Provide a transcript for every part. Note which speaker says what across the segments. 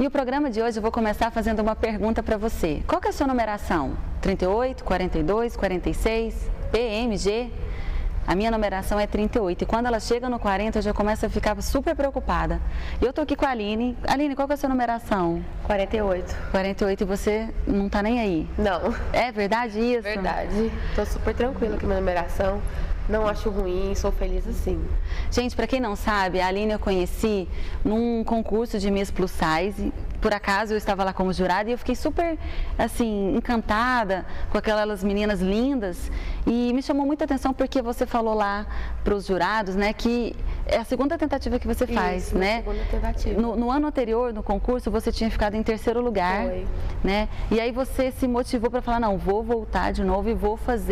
Speaker 1: E o programa de hoje eu vou começar fazendo uma pergunta para você. Qual que é a sua numeração? 38, 42, 46, PMG? A minha numeração é 38 e quando ela chega no 40 eu já começo a ficar super preocupada. E eu tô aqui com a Aline. Aline, qual que é a sua numeração?
Speaker 2: 48.
Speaker 1: 48 e você não tá nem aí?
Speaker 2: Não.
Speaker 1: É verdade isso?
Speaker 2: Verdade. Tô super tranquila com a minha numeração. Não acho ruim, sou feliz assim.
Speaker 1: Gente, para quem não sabe, a Aline eu conheci num concurso de Miss Plus Size. Por acaso eu estava lá como jurada e eu fiquei super, assim, encantada com aquelas meninas lindas. E me chamou muita atenção porque você falou lá para os jurados, né, que é a segunda tentativa que você faz,
Speaker 2: isso,
Speaker 1: né?
Speaker 2: Segunda tentativa.
Speaker 1: No ano anterior, no concurso, você tinha ficado em terceiro lugar.
Speaker 2: Foi.
Speaker 1: Né? E aí você se motivou para falar, não, vou voltar de novo e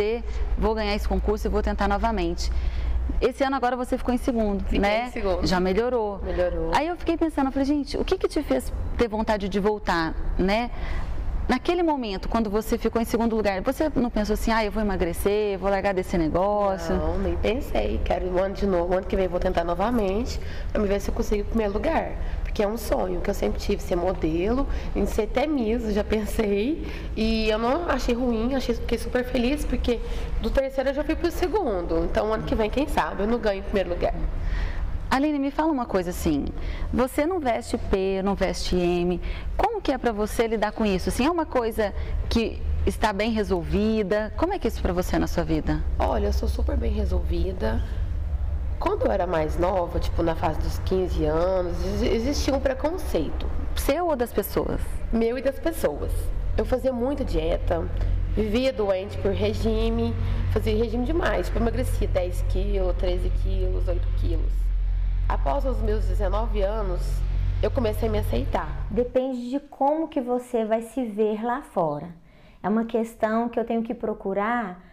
Speaker 1: vou ganhar esse concurso e vou tentar novamente. Esse ano agora você ficou em segundo,
Speaker 2: Fiquei
Speaker 1: né?
Speaker 2: em segundo.
Speaker 1: Já melhorou.
Speaker 2: Melhorou.
Speaker 1: Aí eu fiquei pensando, eu falei, gente, o que te fez ter vontade de voltar, né? Naquele momento, quando você ficou em segundo lugar, você não pensou assim, eu vou emagrecer, vou largar desse negócio?
Speaker 2: Não, nem pensei. Quero um ano de novo, ano que vem vou tentar novamente, para me ver se eu consigo o primeiro lugar. Porque é um sonho que eu sempre tive, ser modelo, em ser até Miss, eu já pensei. E eu não achei ruim, fiquei super feliz, porque do terceiro eu já fui pro segundo. Então, ano que vem, quem sabe, eu não ganho em primeiro lugar.
Speaker 1: Aline, me fala uma coisa assim, você não veste P, não veste M, como que é para você lidar com isso? Assim, é uma coisa que está bem resolvida, como é que é isso para você na sua vida?
Speaker 2: Olha, eu sou super bem resolvida. Quando eu era mais nova, tipo na fase dos 15 anos, existia um preconceito.
Speaker 1: Seu ou das pessoas?
Speaker 2: Meu e das pessoas. Eu fazia muita dieta, vivia doente por regime, fazia regime demais, tipo, eu emagrecia 10 quilos, 13 quilos, 8 quilos. Após os meus 19 anos, eu comecei a me aceitar.
Speaker 3: Depende de como que você vai se ver lá fora. É uma questão que eu tenho que procurar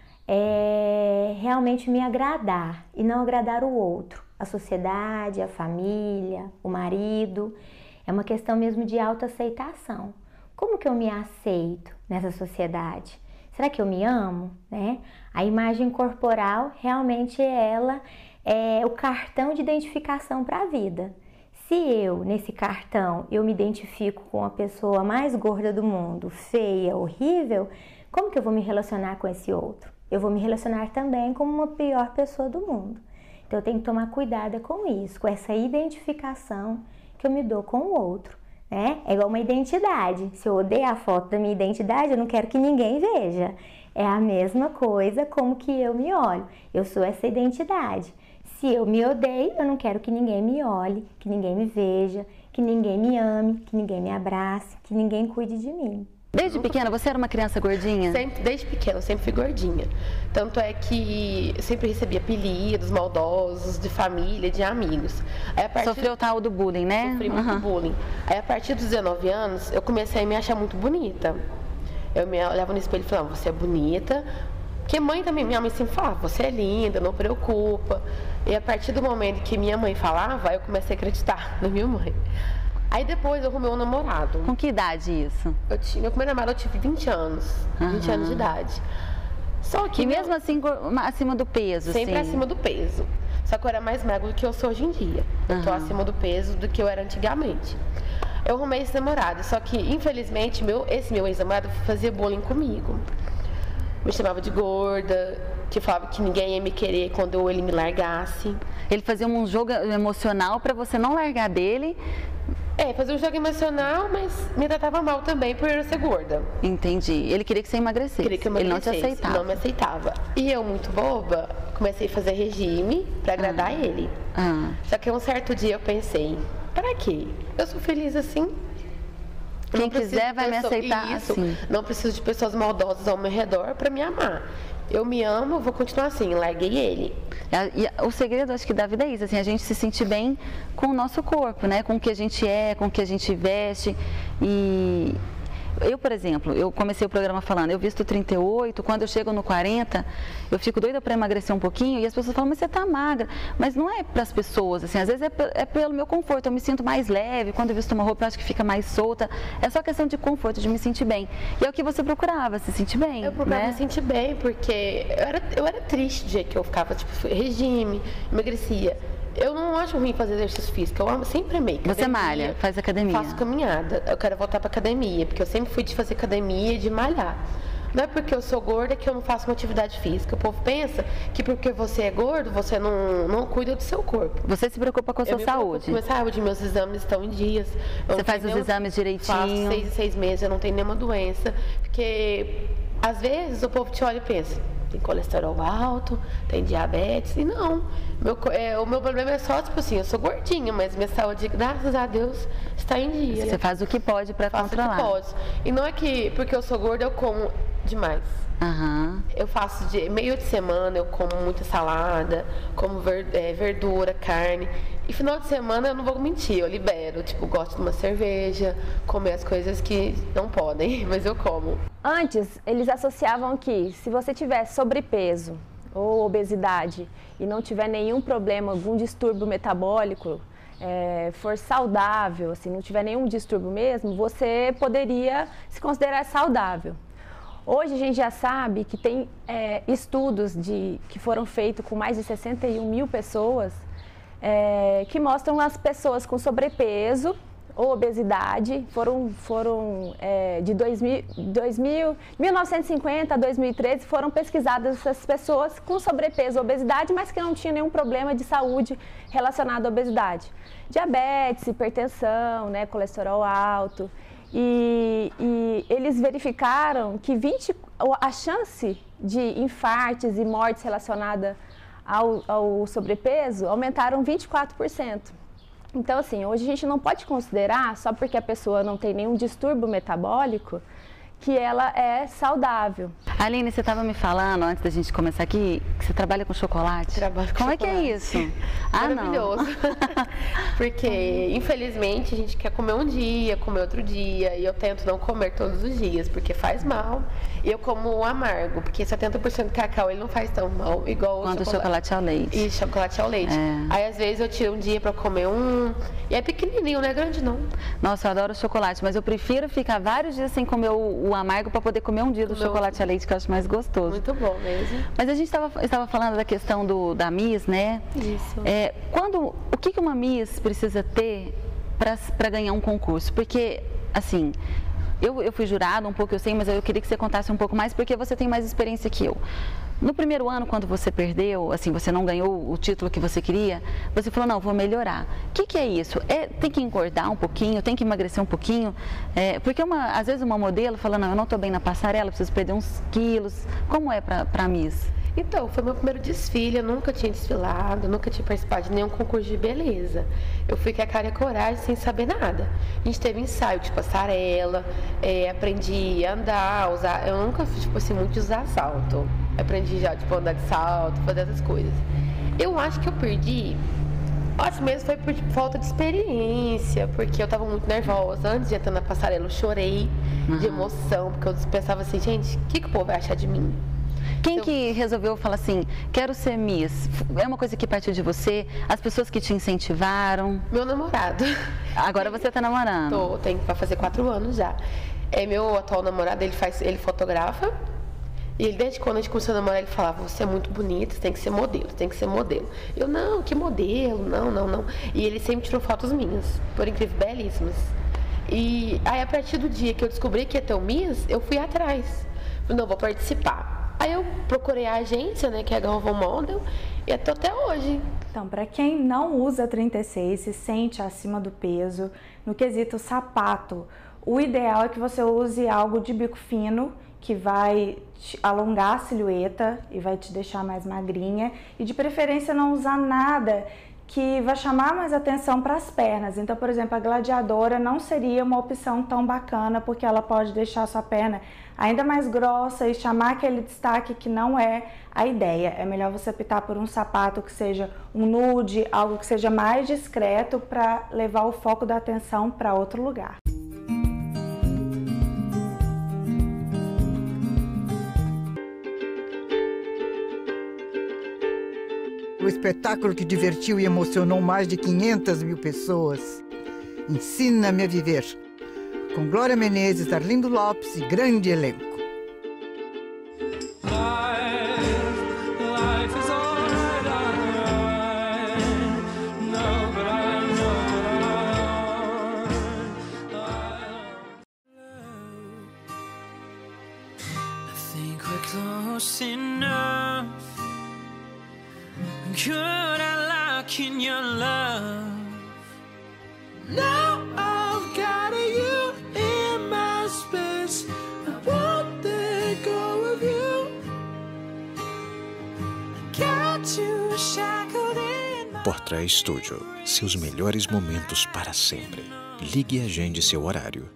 Speaker 3: realmente me agradar e não agradar o outro. A sociedade, a família, o marido. É uma questão mesmo de autoaceitação. Como que eu me aceito nessa sociedade? Será que eu me amo? Né? A imagem corporal realmente ela é o cartão de identificação para a vida. Se eu, nesse cartão, eu me identifico com a pessoa mais gorda do mundo, feia, horrível, como que eu vou me relacionar com esse outro? Eu vou me relacionar também como uma pior pessoa do mundo. Então eu tenho que tomar cuidado com isso, com essa identificação que eu me dou com o outro. Né? É igual uma identidade. Se eu odeio a foto da minha identidade, eu não quero que ninguém veja. É a mesma coisa como que eu me olho. Eu sou essa identidade. Se eu me odeio, eu não quero que ninguém me olhe, que ninguém me veja, que ninguém me ame, que ninguém me abrace, que ninguém cuide de mim.
Speaker 1: Desde pequena, você era uma criança gordinha?
Speaker 2: Sempre, desde pequena, eu sempre fui gordinha. Tanto é que eu sempre recebi apelidos maldosos de família, de amigos.
Speaker 1: Sofreu o tal do bullying, né?
Speaker 2: Sofri muito bullying. Aí, a partir dos 19 anos, eu comecei a me achar muito bonita. Eu me olhava no espelho e falava, você é bonita. Porque mãe também, minha mãe sempre falava, você é linda, não preocupa. E a partir do momento que minha mãe falava, eu comecei a acreditar na minha mãe. Aí depois eu arrumei um namorado.
Speaker 1: Com que idade isso?
Speaker 2: Meu primeiro namorado eu tive 20 anos. 20 anos de idade. Só que.
Speaker 1: E mesmo assim, acima do peso?
Speaker 2: Sempre
Speaker 1: assim.
Speaker 2: acima do peso. Só que eu era mais magro do que eu sou hoje em dia. Eu tô acima do peso do que eu era antigamente. Eu arrumei esse namorado. Só que, infelizmente, esse meu ex-namorado fazia bullying comigo. Me chamava de gorda, que falava que ninguém ia me querer quando ele me largasse.
Speaker 1: Ele fazia um jogo emocional para você não largar dele?
Speaker 2: Fazia um jogo emocional, mas me tratava mal também por eu ser gorda.
Speaker 1: Entendi. Ele queria que você emagrecesse.
Speaker 2: Queria que eu
Speaker 1: Ele
Speaker 2: emagrecesse.
Speaker 1: não te aceitava.
Speaker 2: Não me aceitava. E eu, muito boba, comecei a fazer regime para agradar ele. Só que um certo dia eu pensei, para quê? Eu sou feliz assim.
Speaker 1: Quem quiser vai me aceitar assim.
Speaker 2: Não preciso de pessoas maldosas ao meu redor para me amar. Eu me amo, vou continuar assim, larguei ele.
Speaker 1: E o segredo, acho que da vida é isso, assim, a gente se sentir bem com o nosso corpo, né? Com o que a gente é, com o que a gente veste. E eu, por exemplo, eu comecei o programa falando, eu visto 38, quando eu chego no 40, eu fico doida para emagrecer um pouquinho e as pessoas falam, mas você tá magra. Mas não é para as pessoas, assim, às vezes é pelo meu conforto, eu me sinto mais leve, quando eu visto uma roupa eu acho que fica mais solta. É só questão de conforto, de me sentir bem. E é o que você procurava, se sentir bem,
Speaker 2: Eu procurava
Speaker 1: né?
Speaker 2: me sentir bem, porque eu era triste do jeito que eu ficava, tipo, regime, emagrecia. Eu não acho ruim fazer exercício físico, eu sempre amei.
Speaker 1: Você malha, faz academia?
Speaker 2: Faço caminhada, eu quero voltar pra academia, porque eu sempre fui de fazer academia e de malhar. Não é porque eu sou gorda que eu não faço uma atividade física. O povo pensa que porque você é gordo, você não cuida do seu corpo.
Speaker 1: Você se preocupa com a sua saúde?
Speaker 2: Com a minha saúde, meus exames estão em dias.
Speaker 1: Você faz os exames direitinho?
Speaker 2: Faço 6 em 6 meses, eu não tenho nenhuma doença. Porque, às vezes, o povo te olha e pensa, tem colesterol alto, tem diabetes, e não. O meu problema é só, tipo assim, eu sou gordinha, mas minha saúde, graças a Deus, está em dia.
Speaker 1: Você faz o que pode para controlar.
Speaker 2: Faço o que pode. E não é que, porque eu sou gorda, eu como demais. Eu faço meio de semana, eu como muita salada, como verdura, carne. E final de semana eu não vou mentir, eu libero. Tipo, gosto de uma cerveja, comer as coisas que não podem, mas eu como.
Speaker 4: Antes, eles associavam que se você tiver sobrepeso ou obesidade e não tiver nenhum problema, algum distúrbio metabólico, for saudável, assim, não tiver nenhum distúrbio mesmo, você poderia se considerar saudável. Hoje a gente já sabe que tem estudos que foram feitos com mais de 61 mil pessoas que mostram as pessoas com sobrepeso ou obesidade, de 1950 a 2013, foram pesquisadas essas pessoas com sobrepeso ou obesidade, mas que não tinham nenhum problema de saúde relacionado à obesidade. Diabetes, hipertensão, né, colesterol alto. E eles verificaram que a chance de infartos e mortes relacionadas ao sobrepeso aumentaram 24%. Então, assim, hoje a gente não pode considerar, só porque a pessoa não tem nenhum distúrbio metabólico, que ela é saudável.
Speaker 1: Aline, você estava me falando, antes da gente começar aqui, que você trabalha com chocolate.
Speaker 2: Trabalho com
Speaker 1: Como
Speaker 2: chocolate.
Speaker 1: É que é isso?
Speaker 2: Maravilhoso. Porque, infelizmente, a gente quer comer um dia, comer outro dia, e eu tento não comer todos os dias, porque faz mal. E eu como o amargo, porque 70% de cacau ele não faz tão mal, igual
Speaker 1: o chocolate ao leite.
Speaker 2: E chocolate ao leite. Aí, às vezes, eu tiro um dia para comer um, e é pequenininho, não é grande não.
Speaker 1: Nossa, eu adoro chocolate, mas eu prefiro ficar vários dias sem comer o amargo para poder comer um dia do chocolate a leite, que eu acho mais gostoso.
Speaker 2: Muito bom mesmo.
Speaker 1: Mas a gente estava falando da questão da Miss, né?
Speaker 2: Isso.
Speaker 1: O que uma Miss precisa ter para ganhar um concurso? Porque, assim, eu fui jurada um pouco, eu sei, mas eu queria que você contasse um pouco mais, porque você tem mais experiência que eu. No primeiro ano, quando você perdeu, assim, você não ganhou o título que você queria, você falou, não, vou melhorar. O que é isso? Tem que engordar um pouquinho, tem que emagrecer um pouquinho? Porque às vezes uma modelo fala, não, eu não estou bem na passarela, preciso perder uns quilos. Como é para a Miss?
Speaker 2: Então, foi meu primeiro desfile, eu nunca tinha desfilado, nunca tinha participado de nenhum concurso de beleza. Eu fui com a cara e a coragem, sem saber nada. A gente teve ensaio de passarela, aprendi a andar, eu nunca fiz, tipo assim, muito usar salto. Aprendi já, tipo, andar de salto, fazer essas coisas. Eu acho que eu perdi, acho mesmo foi por falta de experiência, porque eu tava muito nervosa. Antes de entrar na passarela, eu chorei de emoção, porque eu pensava assim, gente, o que o povo vai achar de mim?
Speaker 1: Quem que resolveu falar assim, quero ser Miss? É uma coisa que partiu de você? As pessoas que te incentivaram?
Speaker 2: Meu namorado.
Speaker 1: Agora você tá namorando?
Speaker 2: Vai fazer 4 anos já. Meu atual namorado, ele fotografa. E ele, desde quando a gente começou a namorar, ele falava, você é muito bonita, você tem que ser modelo, tem que ser modelo. Eu, não, que modelo? Não. E ele sempre tirou fotos minhas, por incrível, belíssimas. E aí, a partir do dia que eu descobri que ia ter o Miss, eu fui atrás. Falei, não, vou participar. Aí eu procurei a agência, né, que é a Galvão Model, e até hoje.
Speaker 5: Então, para quem não usa 36, se sente acima do peso, no quesito sapato, o ideal é que você use algo de bico fino, que vai alongar a silhueta e vai te deixar mais magrinha, e de preferência não usar nada que vai chamar mais atenção para as pernas. Então, por exemplo, a gladiadora não seria uma opção tão bacana, porque ela pode deixar a sua perna ainda mais grossa e chamar aquele destaque que não é a ideia. É melhor você optar por um sapato que seja um nude, algo que seja mais discreto para levar o foco da atenção para outro lugar.
Speaker 6: O espetáculo que divertiu e emocionou mais de 500 mil pessoas. Ensina-me a viver. Com Glória Menezes, Arlindo Lopes e grande elenco.
Speaker 7: enough. Now I've got you in my space. I won't let go of you. Got you shackled in my...
Speaker 8: Portrait Studio. Seus melhores momentos para sempre. Ligue e agende seu horário.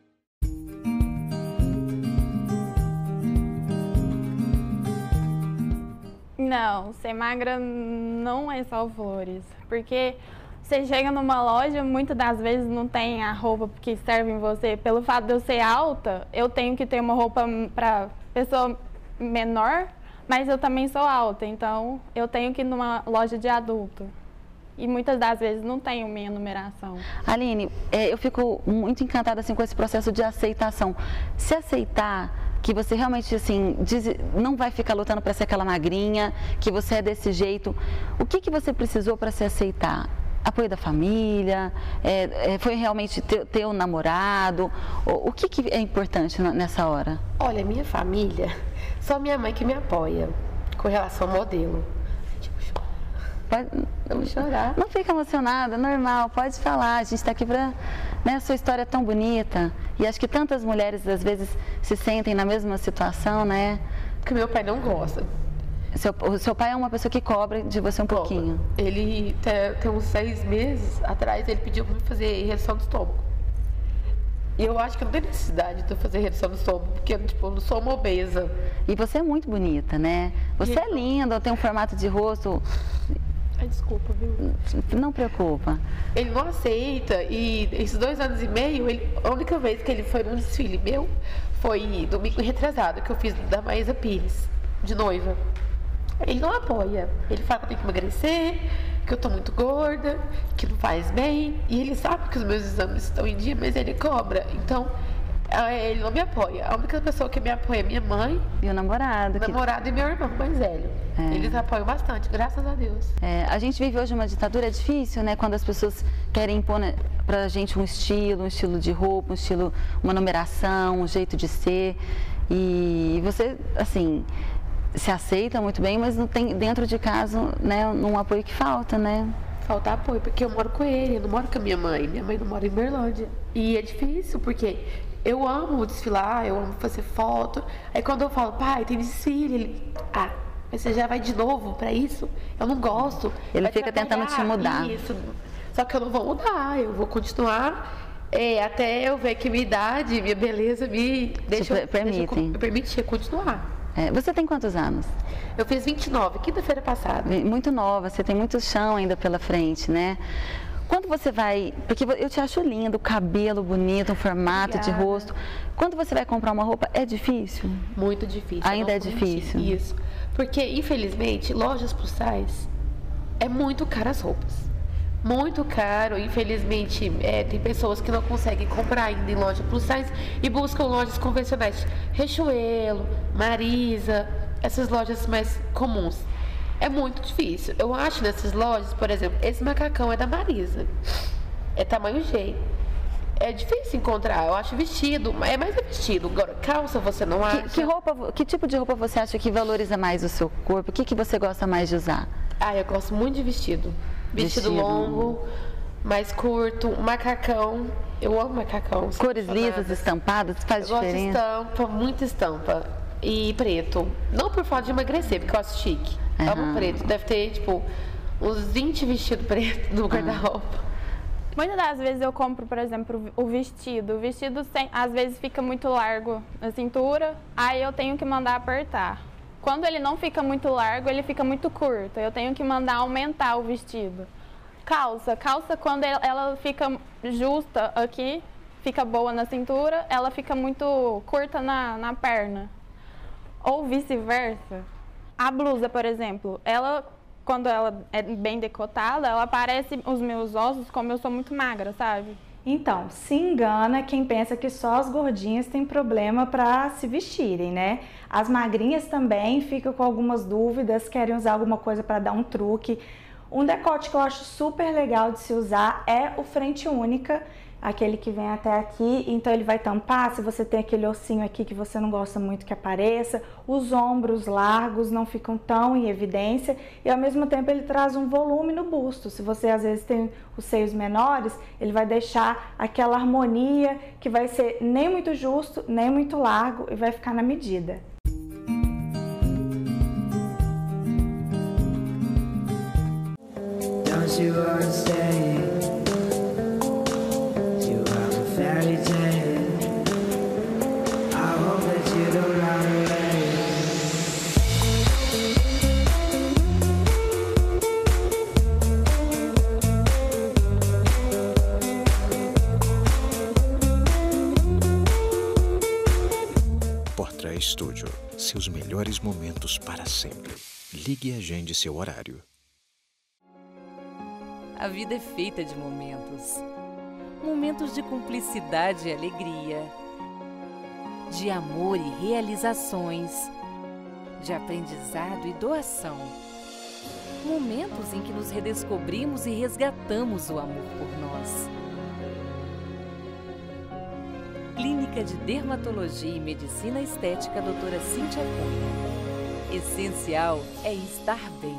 Speaker 9: Não, ser magra não é só flores, porque você chega numa loja, muitas das vezes não tem a roupa que serve em você. Pelo fato de eu ser alta, eu tenho que ter uma roupa para pessoa menor, mas eu também sou alta, então eu tenho que ir numa loja de adulto. E muitas das vezes não tenho minha numeração.
Speaker 1: Aline, eu fico muito encantada assim, com esse processo de aceitação. Se aceitar que você realmente assim, não vai ficar lutando para ser aquela magrinha, que você é desse jeito, o que você precisou para se aceitar? Apoio da família? Foi realmente ter um namorado? O que é importante nessa hora?
Speaker 2: Olha, minha família, só minha mãe que me apoia com relação ao modelo. Vou chorar.
Speaker 1: Não fica emocionada, normal, pode falar. A gente está aqui para... Né, a sua história é tão bonita. E acho que tantas mulheres, às vezes, se sentem na mesma situação, né?
Speaker 2: Porque meu pai não gosta.
Speaker 1: O seu pai é uma pessoa que cobra de você um pouquinho.
Speaker 2: Ele, tem uns 6 meses atrás, ele pediu para me fazer redução do estômago. E eu acho que não tem necessidade de eu fazer redução do estômago, porque tipo, eu não sou uma obesa.
Speaker 1: E você é muito bonita, né? Você é linda, tem um formato de rosto...
Speaker 2: Ai, desculpa, viu?
Speaker 1: Não preocupa.
Speaker 2: Ele não aceita e esses 2 anos e meio, a única vez que ele foi num desfile meu foi domingo retrasado, que eu fiz da Maísa Pires, de noiva. Ele não apoia. Ele fala que eu tenho que emagrecer, que eu tô muito gorda, que não faz bem. E ele sabe que os meus exames estão em dia, mas ele cobra. Então, ele não me apoia. A única pessoa que me apoia é minha mãe.
Speaker 1: E o namorado.
Speaker 2: O namorado e meu irmão mais velho. Eles apoiam bastante, graças a Deus.
Speaker 1: A gente vive hoje uma ditadura, é difícil, né? Quando as pessoas querem impor pra gente um estilo de roupa, uma numeração, um jeito de ser. E você, assim, se aceita muito bem, mas não tem dentro de casa, né, um apoio que falta, né?
Speaker 2: Falta apoio, porque eu moro com ele, eu não moro com a minha mãe não mora em Berlândia. E é difícil, porque eu amo desfilar, eu amo fazer foto. Aí quando eu falo, pai, tem desfile, ele, mas você já vai de novo pra isso? Eu não gosto.
Speaker 1: Ele fica tentando te mudar.
Speaker 2: Isso. Só que eu não vou mudar, eu vou continuar até eu ver que minha idade, minha beleza me permitir continuar.
Speaker 1: Você tem quantos anos?
Speaker 2: Eu fiz 29, quinta-feira passada.
Speaker 1: Muito nova, você tem muito chão ainda pela frente, né? Quando você vai... Porque eu te acho lindo, cabelo bonito, um formato de rosto. Quando você vai comprar uma roupa, é difícil?
Speaker 2: Muito difícil.
Speaker 1: Ainda é difícil?
Speaker 2: Isso. Porque, infelizmente, lojas plus size é muito caro as roupas. Muito caro. Infelizmente, tem pessoas que não conseguem comprar ainda em loja plus size e buscam lojas convencionais. Riachuelo, Marisa, essas lojas mais comuns. É muito difícil. Eu acho nessas lojas, por exemplo, esse macacão é da Marisa. É tamanho G. É difícil encontrar. Eu acho vestido, é mais vestido. Agora, calça você não acha.
Speaker 1: Que tipo de roupa você acha que valoriza mais o seu corpo? O que você gosta mais de usar?
Speaker 2: Eu gosto muito de vestido. Vestido longo, mais curto, macacão. Eu amo macacão.
Speaker 1: Cores lisas, estampadas, faz diferença?
Speaker 2: Eu gosto de estampa, muita estampa. E preto. Não por falta de emagrecer, porque eu acho chique. Amo preto. Deve ter, tipo, uns 20 vestidos pretos no guarda-roupa.
Speaker 9: Muitas das vezes eu compro, por exemplo, o vestido. O vestido, às vezes, fica muito largo na cintura, aí eu tenho que mandar apertar. Quando ele não fica muito largo, ele fica muito curto. Eu tenho que mandar aumentar o vestido. Calça, quando ela fica justa aqui, fica boa na cintura, ela fica muito curta na perna. Ou vice-versa. A blusa, por exemplo, quando ela é bem decotada, ela parece os meus ossos como eu sou muito magra, sabe?
Speaker 5: Então, se engana quem pensa que só as gordinhas têm problema para se vestirem, né? As magrinhas também ficam com algumas dúvidas, querem usar alguma coisa para dar um truque. Um decote que eu acho super legal de se usar é o frente única, aquele que vem até aqui, então ele vai tampar se você tem aquele ossinho aqui que você não gosta muito que apareça, os ombros largos não ficam tão em evidência e ao mesmo tempo ele traz um volume no busto. Se você às vezes tem os seios menores, ele vai deixar aquela harmonia que vai ser nem muito justo, nem muito largo e vai ficar na medida.
Speaker 7: Don't you understand?
Speaker 8: Portrait Studio. Seus melhores momentos para sempre. Ligue e agende seu horário.
Speaker 10: A vida é feita de momentos. Momentos de cumplicidade e alegria, de amor e realizações, de aprendizado e doação. Momentos em que nos redescobrimos e resgatamos o amor por nós. Clínica de Dermatologia e Medicina Estética Doutora Cíntia Cunha. Essencial é estar bem.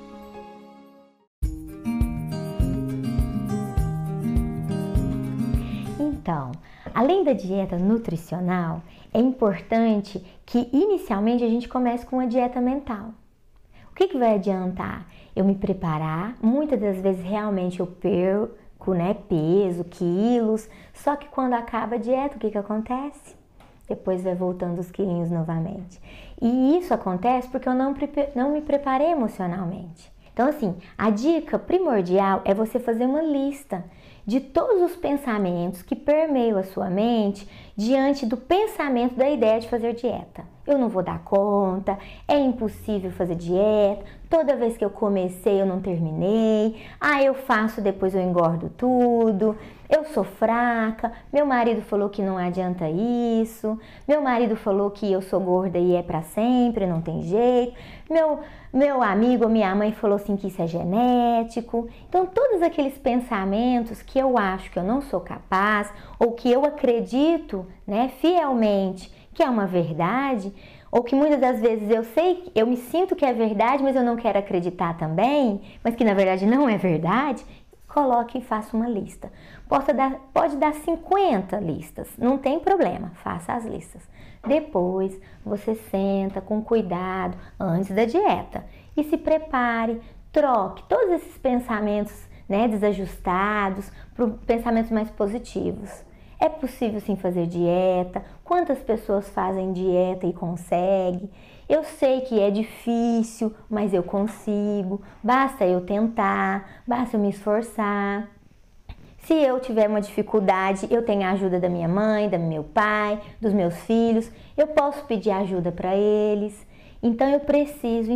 Speaker 3: Então, além da dieta nutricional, é importante que inicialmente a gente comece com uma dieta mental. O que vai adiantar? Eu me preparar, muitas das vezes realmente eu perco, peso, quilos, só que quando acaba a dieta, o que acontece? Depois vai voltando os quilinhos novamente. E isso acontece porque eu não me preparei emocionalmente. Então assim, a dica primordial é você fazer uma lista de todos os pensamentos que permeiam a sua mente diante do pensamento da ideia de fazer dieta. Eu não vou dar conta, é impossível fazer dieta, toda vez que eu comecei eu não terminei, eu faço, depois eu engordo tudo, eu sou fraca, meu marido falou que não adianta isso, meu marido falou que eu sou gorda e é pra sempre, não tem jeito, meu amigo ou minha mãe falou assim que isso é genético. Então todos aqueles pensamentos que eu acho que eu não sou capaz ou que eu acredito, fielmente que é uma verdade, ou que muitas das vezes eu me sinto que é verdade, mas eu não quero acreditar também, mas que na verdade não é verdade, coloque e faça uma lista. Pode dar 50 listas, não tem problema, faça as listas. Depois você senta com cuidado antes da dieta e se prepare, troque todos esses pensamentos desajustados por pensamentos mais positivos. É possível sim fazer dieta? Quantas pessoas fazem dieta e conseguem? Eu sei que é difícil, mas eu consigo. Basta eu tentar, basta eu me esforçar. Se eu tiver uma dificuldade, eu tenho a ajuda da minha mãe, do meu pai, dos meus filhos. Eu posso pedir ajuda para eles. Então eu preciso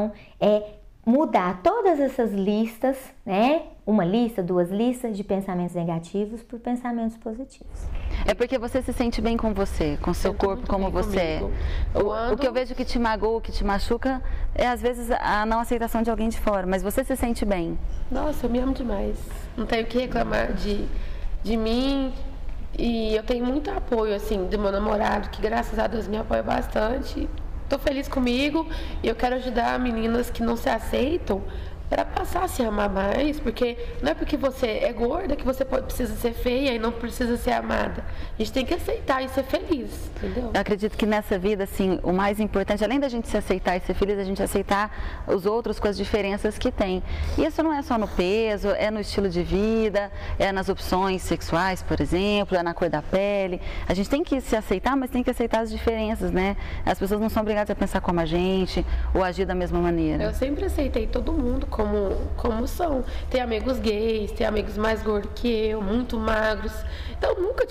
Speaker 3: mudar todas essas listas, uma lista, 2 listas de pensamentos negativos por pensamentos positivos.
Speaker 1: É porque você se sente bem com você, com seu corpo como você é. O que eu vejo que te magoa, que te machuca, é às vezes a não aceitação de alguém de fora, mas você se sente bem.
Speaker 2: Nossa, eu me amo demais. Não tenho o que reclamar de mim. E eu tenho muito apoio, assim, do meu namorado, que graças a Deus me apoia bastante. Tô feliz comigo e eu quero ajudar meninas que não se aceitam para passar a se amar mais, porque não é porque você é gorda que você precisa ser feia e não precisa ser amada. A gente tem que aceitar e ser feliz, entendeu?
Speaker 1: Eu acredito que nessa vida, assim, o mais importante, além da gente se aceitar e ser feliz, é a gente aceitar os outros com as diferenças que tem. E isso não é só no peso, é no estilo de vida, é nas opções sexuais, por exemplo, é na cor da pele. A gente tem que se aceitar, mas tem que aceitar as diferenças, As pessoas não são obrigadas a pensar como a gente ou agir da mesma maneira.
Speaker 2: Eu sempre aceitei todo mundo como são. Tem amigos gays, tem amigos mais gordos que eu, muito magros. Então nunca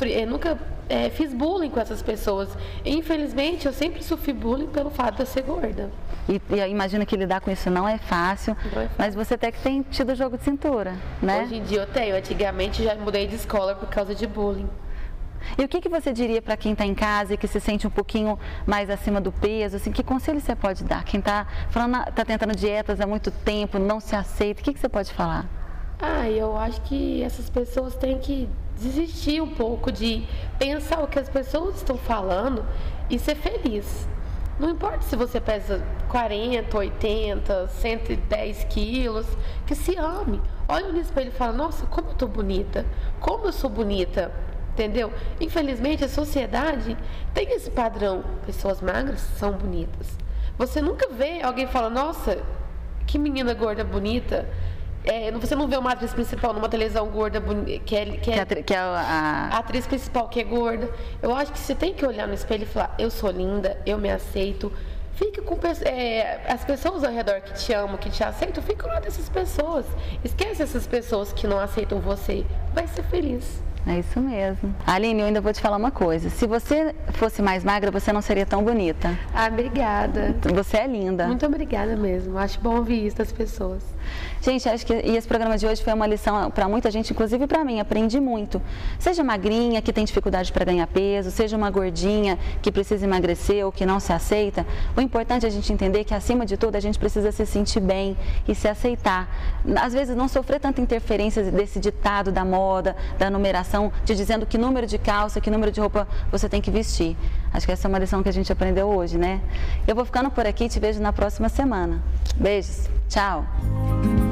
Speaker 2: fiz bullying com essas pessoas. E, infelizmente, eu sempre sofri bullying pelo fato de eu ser gorda.
Speaker 1: E eu imagino que lidar com isso não é fácil, mas você até que tem tido jogo de cintura,
Speaker 2: Hoje em dia eu tenho. Antigamente já mudei de escola por causa de bullying.
Speaker 1: E o que você diria para quem está em casa e que se sente um pouquinho mais acima do peso? Assim, que conselho você pode dar? Quem está tentando dietas há muito tempo, não se aceita, o que você pode falar?
Speaker 2: Eu acho que essas pessoas têm que desistir um pouco de pensar o que as pessoas estão falando e ser feliz. Não importa se você pesa 40, 80, 110 quilos, que se ame. Olha no espelho e fala, nossa, como eu tô bonita, como eu sou bonita, entendeu? Infelizmente a sociedade tem esse padrão, pessoas magras são bonitas. Você nunca vê alguém falar, nossa, que menina gorda bonita. Você não vê uma atriz principal numa televisão gorda, que é a atriz principal que é gorda. Eu acho que você tem que olhar no espelho e falar, eu sou linda, eu me aceito. Fique com as pessoas ao redor que te amam, que te aceitam, fica lá dessas pessoas. Esquece essas pessoas que não aceitam você. Vai ser feliz.
Speaker 1: É isso mesmo. Aline, eu ainda vou te falar uma coisa. Se você fosse mais magra, você não seria tão bonita.
Speaker 2: Obrigada.
Speaker 1: Você é linda.
Speaker 2: Muito obrigada mesmo. Acho bom ouvir isso das pessoas.
Speaker 1: Gente, acho que esse programa de hoje foi uma lição para muita gente, inclusive para mim. Aprendi muito. Seja magrinha, que tem dificuldade para ganhar peso, seja uma gordinha que precisa emagrecer ou que não se aceita, o importante é a gente entender que, acima de tudo, a gente precisa se sentir bem e se aceitar. Às vezes, não sofrer tanta interferência desse ditado da moda, da numeração, te dizendo que número de calça, que número de roupa você tem que vestir. Acho que essa é uma lição que a gente aprendeu hoje, né? Eu vou ficando por aqui e te vejo na próxima semana. Beijos. Tchau.